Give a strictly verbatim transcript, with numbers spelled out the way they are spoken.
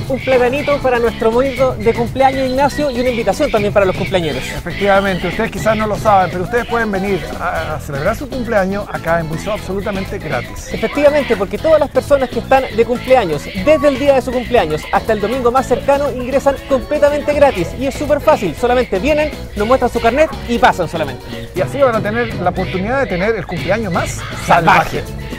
un platanito para nuestro momento de cumpleaños, Ignacio, y una invitación también para los cumpleañeros. Efectivamente, ustedes quizás no lo saben, pero ustedes pueden venir a, a celebrar su cumpleaños acá en Buizó absolutamente gratis. Efectivamente, porque todas las personas que están de cumpleaños, desde el día de su cumpleaños hasta el domingo más cercano, ingresan completamente gratis. Y es súper fácil, solamente vienen, nos muestran su carnet y pasan solamente. Y así van a tener la oportunidad de tener el cumpleaños más salvaje.